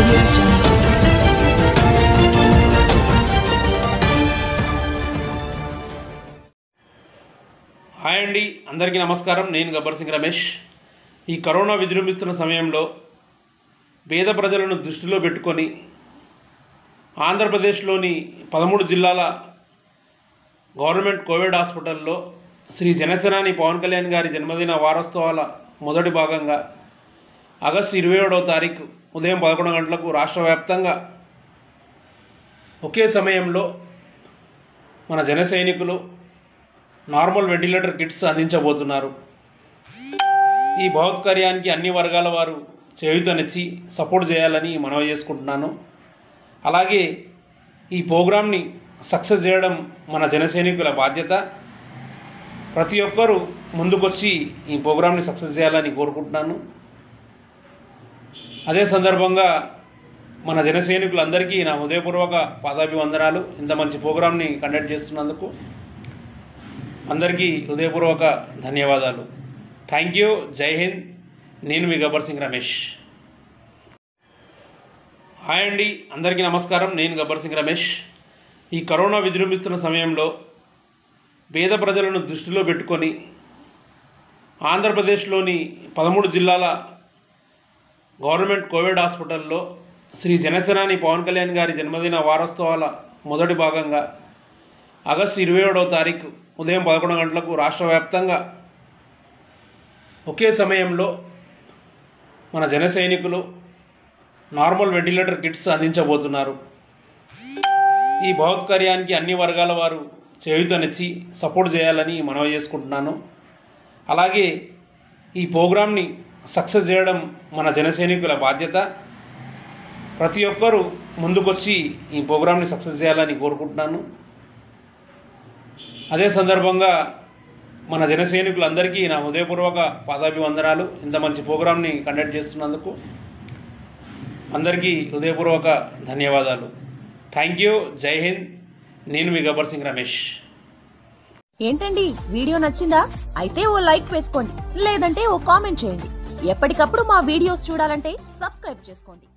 Audio Jungle. Hi అండి, అందరికీ నమస్కారం. నేను గబ్బర్ సింగ్ రమేష్. ఈ కరోనా విజృంభిస్తున్న సమయంలో పేద ప్రజలను దృష్టిలో పెట్టుకొని ఆంధ్రప్రదేశ్లోని 13 జిల్లాల గవర్నమెంట్ కోవిడ్ హాస్పిటల్లో శ్రీ జనసేనాని పవన్ కళ్యాణ్ గారి జన్మదిన వారోత్సవాల మొదటి భాగంగా ఆగస్టు 27వ తారీఖు ఉదయం 11 గంటలకు రాష్ట్ర వ్యాప్తంగా ఒకే సమయంలో మన జన సైనికులు నార్మల్ వెంటిలేటర్ కిట్స్ అందించబోతున్నారు. ఈ బృహత్కార్యానికి అన్ని వర్గాల వారు చేయూతనిచ్చి సపోర్ట్ చేయాలని మనవి చేసుకుంటున్నాను. అలాగే ఈ ప్రోగ్రామ్ని సక్సెస్ చేయడం మన జన సైనికుల బాధ్యత. ప్రతి ఒక్కరూ ముందుకొచ్చి ఈ ప్రోగ్రామ్ని సక్సెస్ చేయాలని కోరుకుంటున్నాను. అదే సందర్భంగా మన జన సైనికులందరికీ నా హృదయపూర్వక పాదాభివందనాలు. ఇంత మంచి ప్రోగ్రామ్ని కండక్ట్ చేస్తున్నందుకు అందరికీ హృదయపూర్వక ధన్యవాదాలు. Thank you. జై హింద్. నేను మీ గబ్బర్ సింగ్ రమేష్. హాయ్ అండి, అందరికీ నమస్కారం. నేను గబ్బర్ సింగ్ రమేష్. ఈ కరోనా విజృంభిస్తున్న సమయంలో పేద ప్రజలను దృష్టిలో పెట్టుకొని ఆంధ్రప్రదేశ్లోని 13 జిల్లాల గవర్నమెంట్ కోవిడ్ హాస్పిటల్లో శ్రీ జనసేనాని పవన్ కళ్యాణ్ గారి జన్మదిన వారోత్సవాల మొదటి భాగంగా ఆగస్టు 27వ తారీఖు ఉదయం 11 గంటలకు రాష్ట్ర వ్యాప్తంగా ఒకే సమయంలో మన జన సైనికులు నార్మల్ వెంటిలేటర్ కిట్స్ అందించబోతున్నారు. ఈ బృహత్కార్యానికి అన్ని వర్గాల వారు చేయూతనిచ్చి సపోర్ట్ చేయాలని మనవి చేసుకుంటున్నాను. అలాగే ఈ ప్రోగ్రామ్ని సక్సెస్ చేయడం మన జన సైనికుల బాధ్యత. ప్రతి ఒక్కరూ ముందుకొచ్చి ఈ ప్రోగ్రామ్ని సక్సెస్ చేయాలని కోరుకుంటున్నాను. అదే సందర్భంగా మన జన సైనికులందరికీ నా హృదయపూర్వక పాదాభివందనాలు. ఇంత మంచి ప్రోగ్రామ్ని కండక్ట్ చేస్తున్నందుకు అందరికీ హృదయపూర్వక ధన్యవాదాలు. Thank you. జై హింద్. నేను మీ గబ్బర్ సింగ్ రమేష్. ఏంటండి, వీడియో నచ్చిందా? అయితే ఓ లైక్ వేసుకోండి, లేదంటే ఓ కామెంట్ చేయండి. ఎప్పటికప్పుడు మా వీడియోస్ చూడాలంటే సబ్స్క్రైబ్ చేసుకోండి.